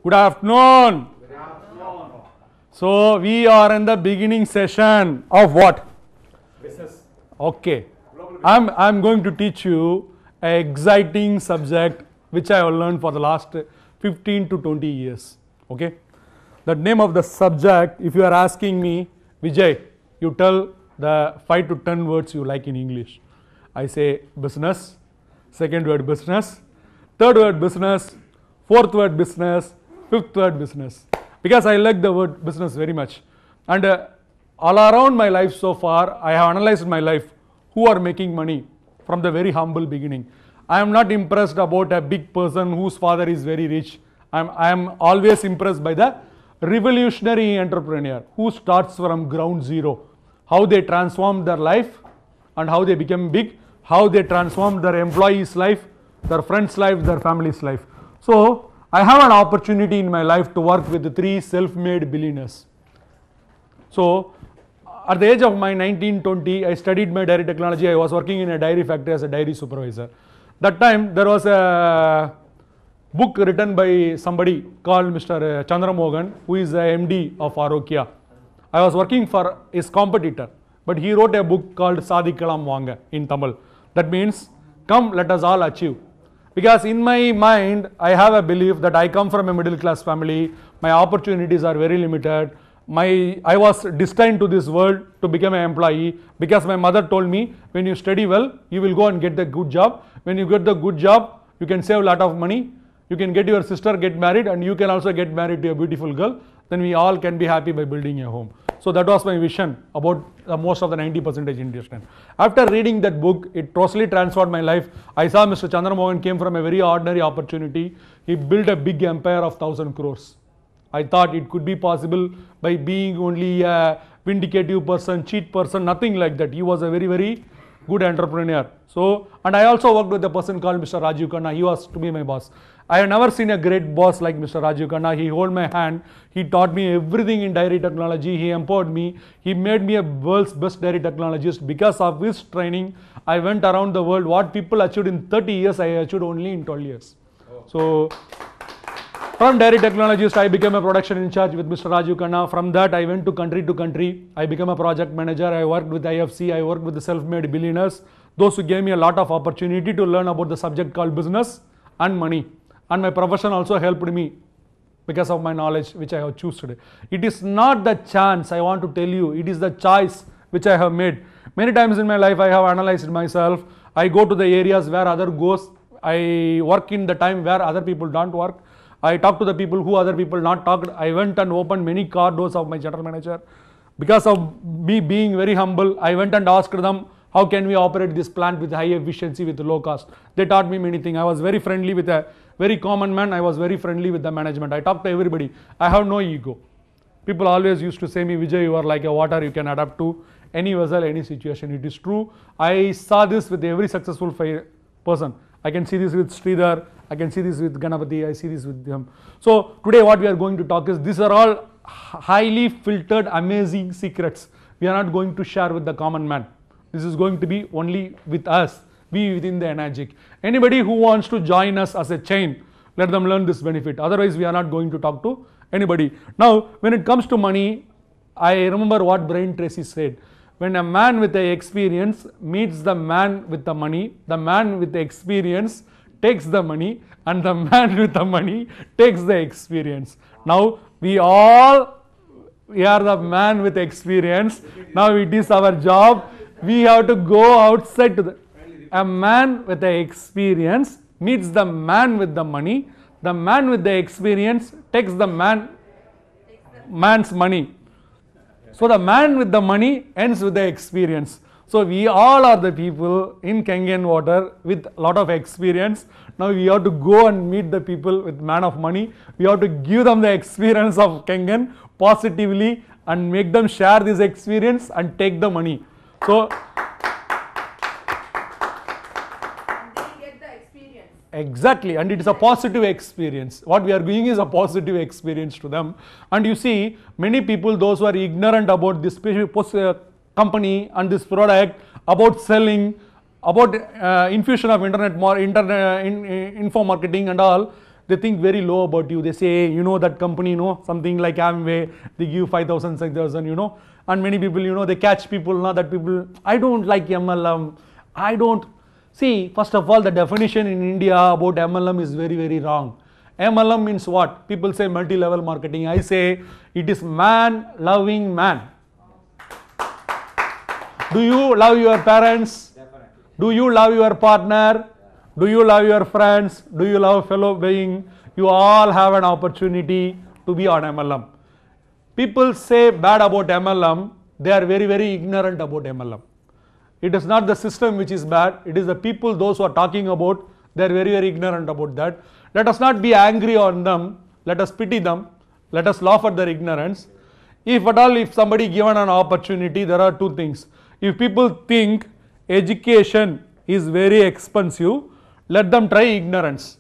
Good afternoon. Good afternoon. So we are in the beginning session of what? Business. Okay. I'm going to teach you an exciting subject which I have learned for the last 15 to 20 years. Okay. The name of the subject, if you are asking me, Vijay, you tell the 5 to 10 words you like in English. I say business, second word business, third word business, fourth word business, fifth word business. Because I like the word business very much. And all around my life so far, I have analyzed my life who are making money from the very humble beginning. I am not impressed about a big person whose father is very rich. I am always impressed by the revolutionary entrepreneur who starts from ground zero. How they transform their life and how they become big, how they transform their employees' life, their friends' life, their family's life. So, I have an opportunity in my life to work with 3 self-made billionaires. So, at the age of my 19-20, I studied my dairy technology. I was working in a dairy factory as a dairy supervisor. That time, there was a book written by somebody called Mr. Chandra Mohan, who is the MD of Arokya. I was working for his competitor, but he wrote a book called Sadikalam Vanga in Tamil. That means, come, let us all achieve. Because in my mind, I have a belief that I come from a middle class family, my opportunities are very limited. I was destined to this world to become an employee because my mother told me, when you study well, you will go and get the good job. When you get the good job, you can save a lot of money. You can get your sister get married and you can also get married to a beautiful girl. Then we all can be happy by building a home. So that was my vision about most of the 90% Indian. After reading that book, it totally transformed my life. I saw Mr. Chandra Mohan came from a very ordinary opportunity. He built a big empire of 1,000 crores. I thought it could be possible by being only a vindicative person, cheat person, nothing like that. He was a very, very good entrepreneur. So, and I also worked with a person called Mr. Rajiv Khanna. He was to be my boss. I have never seen a great boss like Mr. Rajiv Khanna. He held my hand. He taught me everything in dairy technology. He empowered me. He made me a world's best dairy technologist. Because of his training, I went around the world. What people achieved in 30 years, I achieved only in 12 years. So, from dairy technologist, I became a production in charge with Mr. Rajiv Khanna. From that, I went to country. I became a project manager. I worked with IFC. I worked with the self-made billionaires. Those who gave me a lot of opportunity to learn about the subject called business and money. And my profession also helped me because of my knowledge which I have chosen. It is not the chance, I want to tell you, it is the choice which I have made. Many times in my life I have analyzed myself. I go to the areas where other goes. I work in the time where other people don't work. I talk to the people who other people not talked. I went and opened many car doors of my general manager. Because of me being very humble, I went and asked them, how can we operate this plant with high efficiency, with low cost? They taught me many things. I was very friendly with a very common man. I was very friendly with the management. I talked to everybody. I have no ego. People always used to say me, Vijay, you are like a water. You can adapt to any vessel, any situation. It is true. I saw this with every successful person. I can see this with Sridhar. I can see this with Ganapati. I see this with them. So today what we are going to talk is, these are all highly filtered, amazing secrets. We are not going to share with the common man. This is going to be only with us, be within the Enagic. Anybody who wants to join us as a chain, let them learn this benefit. Otherwise, we are not going to talk to anybody. Now, when it comes to money, I remember what Brian Tracy said. When a man with the experience meets the man with the money, the man with the experience takes the money, and the man with the money takes the experience. Now, we are the man with experience. Now, it is our job. We have to go outside to a man with the experience meets the man with the money. The man with the experience takes the man's money. So the man with the money ends with the experience. So we all are the people in Kangen Water with a lot of experience. Now we have to go and meet the people with man of money. We have to give them the experience of Kangen positively and make them share this experience and take the money. So, exactly, and it is a positive experience. What we are doing is a positive experience to them. And you see, many people, those who are ignorant about this company and this product, about selling, about infusion of info marketing and all, they think very low about you. They say, hey, you know that company, something like Amway, they give 5,000, 6,000, and many people, they catch people, that people, I don't like MLM, I don't. See, first of all, the definition in India about MLM is very, very wrong. MLM means what? People say multi-level marketing. I say it is man loving man. Do you love your parents? Definitely. Do you love your partner? Do you love your friends? Do you love fellow being? You all have an opportunity to be on MLM. People say bad about MLM. They are very, very ignorant about MLM. It is not the system which is bad. It is the people, those who are talking about, they are very, very ignorant about that. Let us not be angry on them. Let us pity them. Let us laugh at their ignorance. If at all, if somebody given an opportunity, there are two things. If people think education is very expensive, let them try ignorance.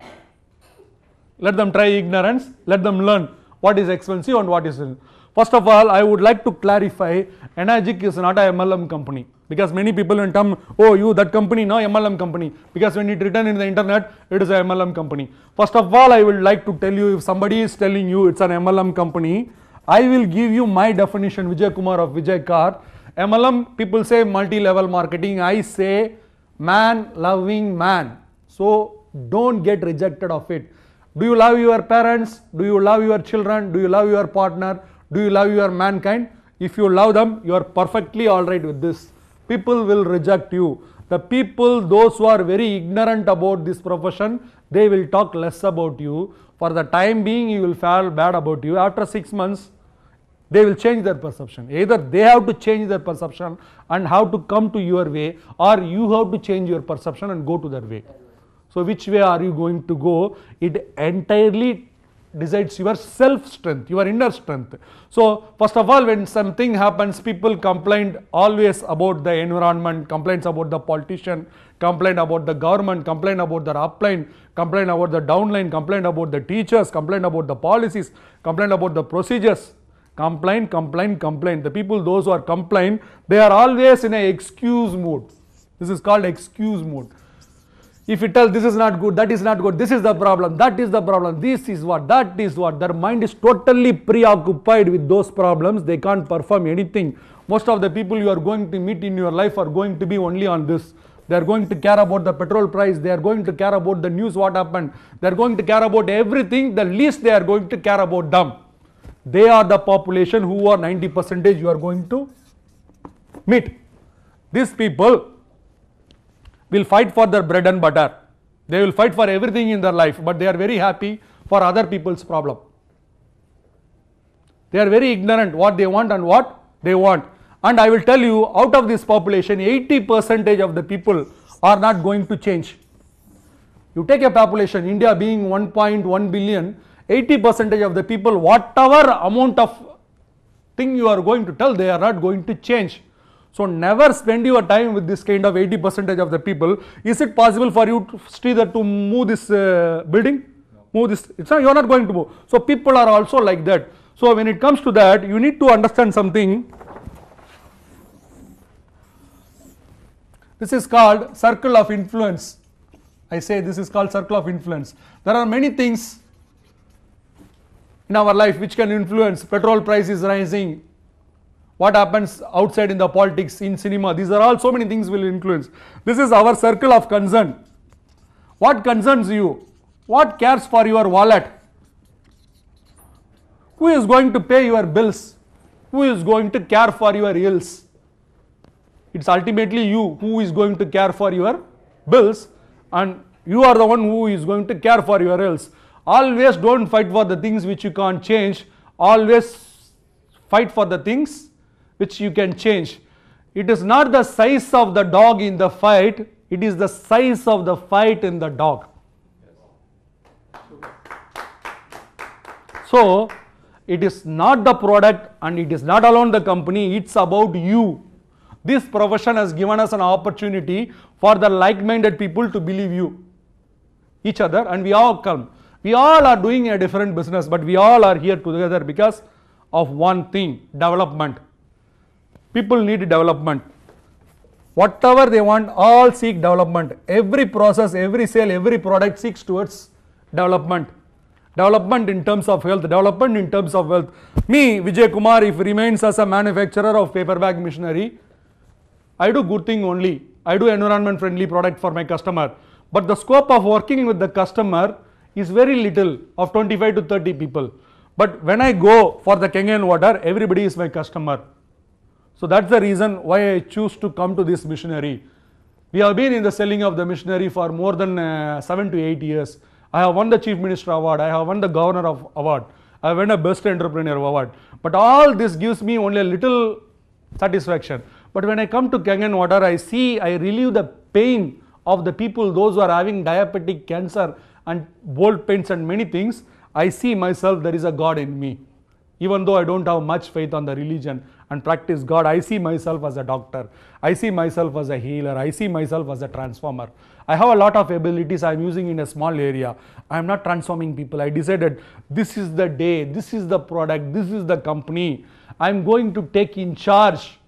Let them try ignorance. Let them learn what is expensive and what is. First of all, I would like to clarify, Enagic is not a MLM company. Because many people will come, oh, you, that company, no, MLM company. Because when it written in the internet, it is a MLM company. First of all, I would like to tell you, if somebody is telling you it's an MLM company, I will give you my definition, Vijay Kumar of Vijay Car. MLM, people say multi-level marketing. I say man loving man. So don't get rejected of it. Do you love your parents? Do you love your children? Do you love your partner? Do you love your mankind? If you love them, you are perfectly alright with this. People will reject you. The people, those who are very ignorant about this profession, they will talk less about you. For the time being, you will feel bad about you. After 6 months, they will change their perception. Either they have to change their perception and have to come to your way, or you have to change your perception and go to their way. So which way are you going to go? It entirely decides your self strength, your inner strength. So first of all, when something happens, people complain always about the environment, complaints about the politician, complain about the government, complain about the upline, complain about the downline, complain about the teachers, complain about the policies, complain about the procedures. Complain. The people, those who are complain, they are always in a excuse mode. This is called excuse mode. If you tell this is not good, that is not good, this is the problem, that is the problem, this is what, that is what, their mind is totally preoccupied with those problems. They can't perform anything. Most of the people you are going to meet in your life are going to be only on this. They are going to care about the petrol price, they are going to care about the news, what happened, they are going to care about everything. The least they are going to care about them. They are the population who are 90% you are going to meet. These people will fight for their bread and butter. They will fight for everything in their life, but they are very happy for other people's problem. They are very ignorant what they want and what they want. And I will tell you, out of this population, 80% of the people are not going to change. You take a population, India being 1.1 billion, 80% of the people, whatever amount of thing you are going to tell, they are not going to change. So never spend your time with this kind of 80% of the people. Is it possible for you, Sridhar, to move this building? Move this? It's not, you are not going to move. So people are also like that. So when it comes to that, you need to understand something. This is called circle of influence. I say this is called circle of influence. There are many things in our life which can influence. Petrol price is rising. What happens outside in the politics, in cinema, these are all so many things will influence. This is our circle of concern. What concerns you? What cares for your wallet? Who is going to pay your bills? Who is going to care for your ills? It's ultimately you who is going to care for your bills, and you are the one who is going to care for your ills. Always don't fight for the things which you can't change. Always fight for the things which you can change. It is not the size of the dog in the fight, it is the size of the fight in the dog. So, it is not the product and it is not alone the company, it's about you. This profession has given us an opportunity for the like-minded people to believe you, each other, and we all come. We all are doing a different business, but we all are here together because of one thing, development. People need development. Whatever they want, all seek development. Every process, every sale, every product seeks towards Development. Development in terms of health, development in terms of wealth. Me, Vijay Kumar, if remains as a manufacturer of paper bag machinery, I do good thing only. I do environment friendly product for my customer. But the scope of working with the customer is very little, of 25 to 30 people. But when I go for the Kangen water, everybody is my customer. So that's the reason why I choose to come to this machinery. We have been in the selling of the machinery for more than 7 to 8 years. I have won the Chief Minister Award, I have won the Governor of Award, I have won a Best Entrepreneur Award. But all this gives me only a little satisfaction. But when I come to Kangen water, I relieve the pain of the people, those who are having diabetic, cancer and bolt pains and many things. I see myself, there is a God in me. Even though I don't have much faith on the religion and practice God, I see myself as a doctor. I see myself as a healer. I see myself as a transformer. I have a lot of abilities I am using in a small area. I am not transforming people. I decided this is the day, this is the product, this is the company. I am going to take in charge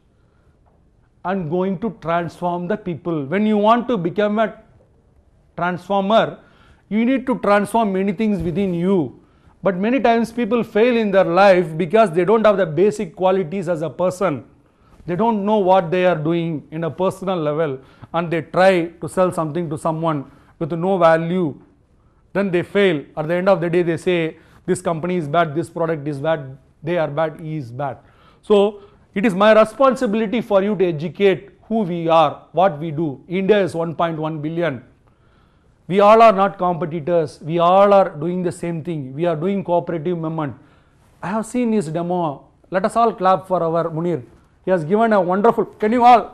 and going to transform the people. When you want to become a transformer, you need to transform many things within you. But many times people fail in their life because they don't have the basic qualities as a person. They don't know what they are doing in a personal level and they try to sell something to someone with no value. Then they fail. At the end of the day they say this company is bad, this product is bad, they are bad, he is bad. So it is my responsibility for you to educate who we are, what we do. India is 1.1 billion. We all are not competitors. We all are doing the same thing. We are doing cooperative movement. I have seen his demo. Let us all clap for our Munir. He has given a wonderful, can you all?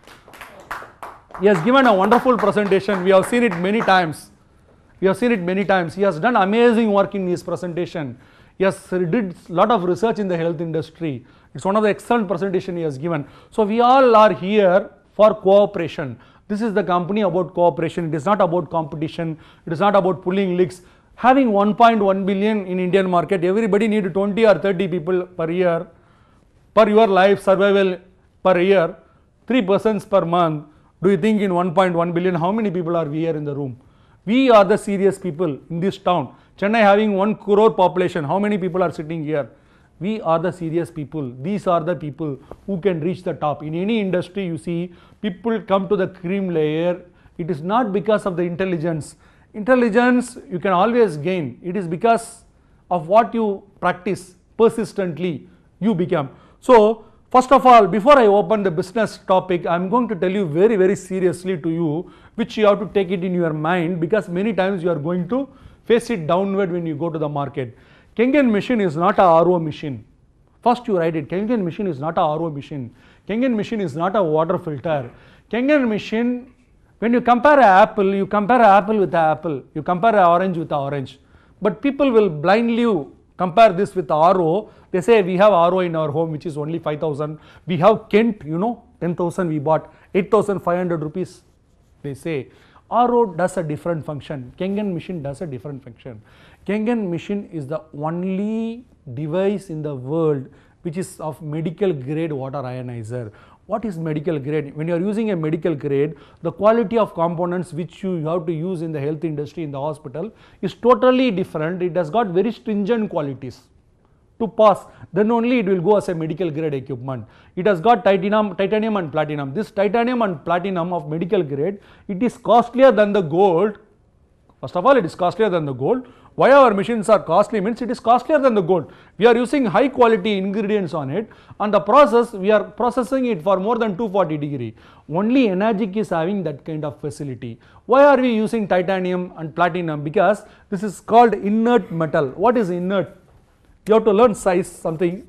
He has given a wonderful presentation. We have seen it many times. We have seen it many times. He has done amazing work in his presentation. He has did a lot of research in the health industry. It's one of the excellent presentation he has given. So we all are here for cooperation. This is the company about cooperation. It is not about competition. It is not about pulling legs. Having 1.1 billion in Indian market, everybody need 20 or 30 people per year. Per your life survival per year, 3 persons per month. Do you think in 1.1 billion, how many people are we here in the room? We are the serious people in this town. Chennai having 1 crore population, how many people are sitting here? We are the serious people. These are the people who can reach the top. In any industry you see, people come to the cream layer. It is not because of the intelligence. Intelligence you can always gain. It is because of what you practice persistently you become. So first of all, before I open the business topic, I am going to tell you very, very seriously to you, which you have to take it in your mind, because many times you are going to face it downward when you go to the market. Kangen machine is not a RO machine. First you write it. Kangen machine is not a RO machine. Kangen machine is not a water filter. Kangen machine, when you compare an apple, you compare an apple with an apple. You compare an orange with an orange. But people will blindly compare this with RO. They say we have RO in our home which is only 5,000. We have Kent, 10,000 we bought, 8,500 rupees. They say RO does a different function. Kangen machine does a different function. Kangen machine is the only device in the world which is of medical grade water ionizer. What is medical grade? When you are using a medical grade, the quality of components which you have to use in the health industry, in the hospital, is totally different. It has got very stringent qualities to pass. Then only it will go as a medical grade equipment. It has got titanium and platinum. This titanium and platinum of medical grade, it is costlier than the gold. First of all, it is costlier than the gold. Why our machines are costly means it is costlier than the gold. We are using high quality ingredients on it, and the process, we are processing it for more than 240 degree. Only Energic is having that kind of facility. Why are we using titanium and platinum? Because this is called inert metal. What is inert? You have to learn size something,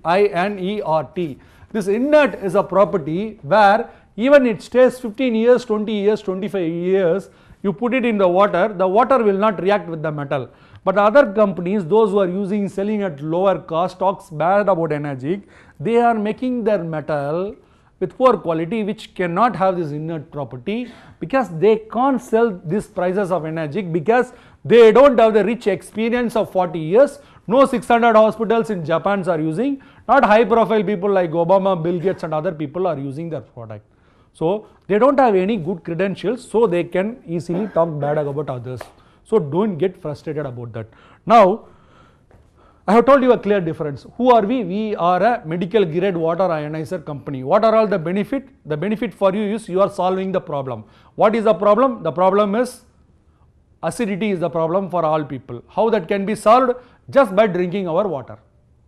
INERT. This inert is a property where even it stays 15 years, 20 years, 25 years, you put it in the water will not react with the metal. But other companies, those who are selling at lower cost, talks bad about Energic. They are making their metal with poor quality which cannot have this inert property, because they can't sell these prices of Energic because they don't have the rich experience of 40 years. No 600 hospitals in Japan are using, not high profile people like Obama, Bill Gates and other people are using their product. So they don't have any good credentials, so they can easily talk bad about others. So don't get frustrated about that. Now, I have told you a clear difference. Who are we? We are a medical grade water ionizer company. What are all the benefit? The benefit for you is you are solving the problem. What is the problem? The problem is acidity is the problem for all people. How that can be solved? Just by drinking our water.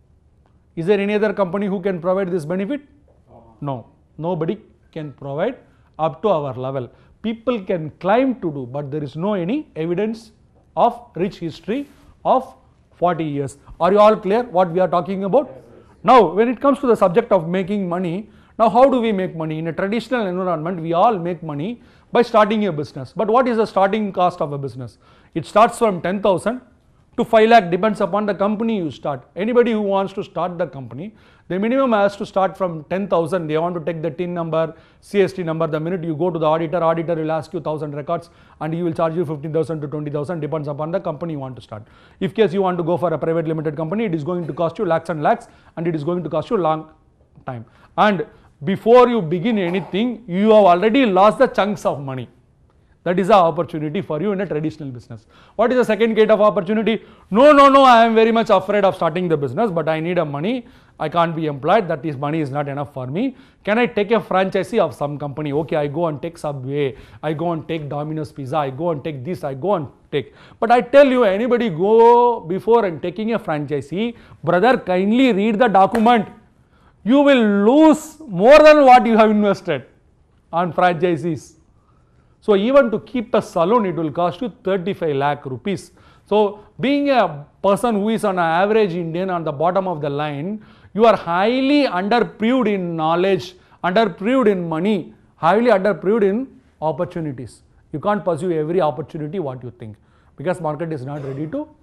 Is there any other company who can provide this benefit? No. Nobody can provide up to our level. People can claim to do, but there is no any evidence of rich history of 40 years. Are you all clear what we are talking about? Now, when it comes to the subject of making money, now how do we make money? In a traditional environment, we all make money by starting a business. But what is the starting cost of a business? It starts from 10,000 to 5 lakh, depends upon the company you start. Anybody who wants to start the company, the minimum has to start from 10,000. They want to take the TIN number, CST number. The minute you go to the auditor will ask you 1,000 records and he will charge you 15,000 to 20,000, depends upon the company you want to start. If case you want to go for a private limited company, it is going to cost you lakhs and lakhs, and it is going to cost you long time. And before you begin anything, you have already lost the chunks of money. That is the opportunity for you in a traditional business. What is the second gate of opportunity? No, I am very much afraid of starting the business, but I need a money. I can't be employed. That is, money is not enough for me. Can I take a franchisee of some company? Okay, I go and take Subway. I go and take Domino's Pizza. I go and take this. I go and take. But I tell you, anybody go before and taking a franchisee, brother, kindly read the document. You will lose more than what you have invested on franchisees. So even to keep a salon, it will cost you 35 lakh rupees. So being a person who is on an average Indian on the bottom of the line, you are highly underprivileged in knowledge, underprivileged in money, highly underprivileged in opportunities. You can't pursue every opportunity what you think, because market is not ready to